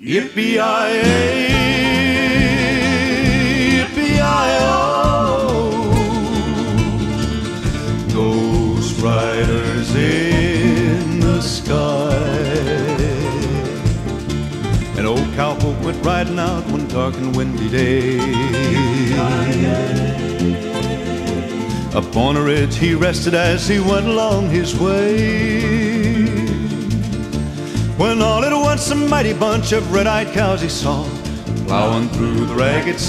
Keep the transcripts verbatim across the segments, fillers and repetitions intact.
Yippee-yi-yi, yippee-yi-yo. Ghost riders in the sky. An old cowpoke went riding out one dark and windy day. Upon a ridge he rested as he went along his way, when all at once a mighty bunch of red-eyed cows he saw plowing through the ragged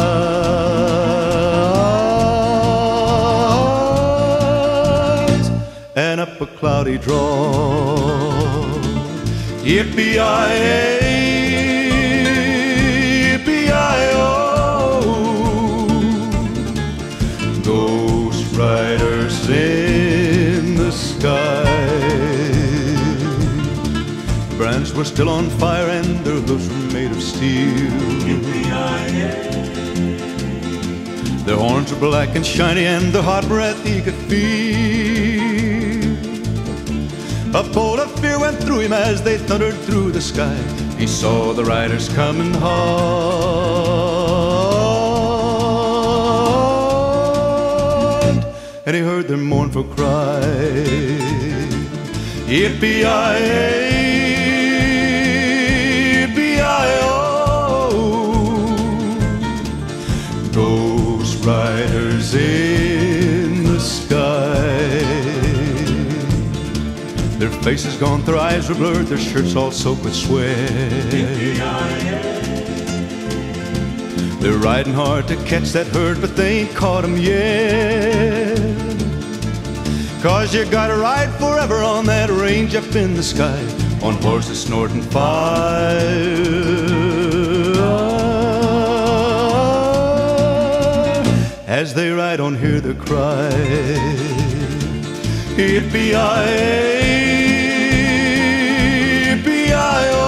skies and up a cloudy draw. Yippee-yi-yi, riders in the sky. The brands were still on fire and their hoofs were made of steel. Their horns were black and shiny and their hot breath he could feel. A bolt of fear went through him as they thundered through the sky. He saw the riders coming hard, and he heard their mournful cry. Yippee-yi-yi, yippee-yi-yo. Ghost riders in the sky. Their faces gaunt, their eyes were blurred, their shirts all soaked with sweat. They're riding hard to catch that herd, but they ain't caught 'em yet. 'Cause you gotta ride forever on that range up in the sky, on horses snorting fire, as they ride on, hear their cry. Yippee-yi-yi, yippee-yi-yo.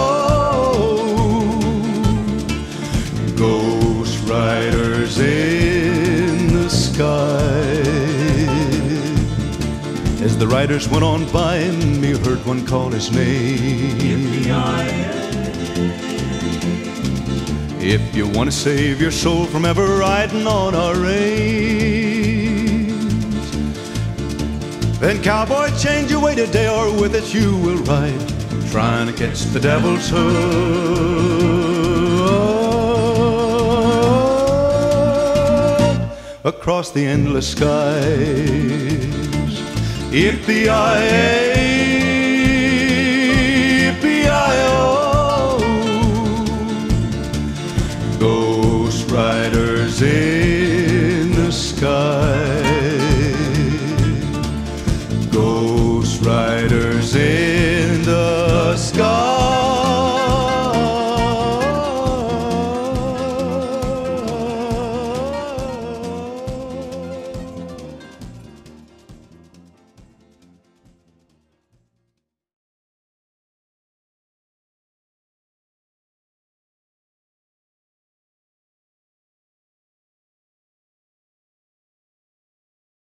Ghost riders in the sky. As the riders went on by him, he heard one call his name. If you want to save your soul from ever riding on our range, then cowboy, change your way today, or with it you will ride, trying to catch the devil's hood across the endless skies. Yippee-yi-yi, yippee-yi-yo. Ghost riders in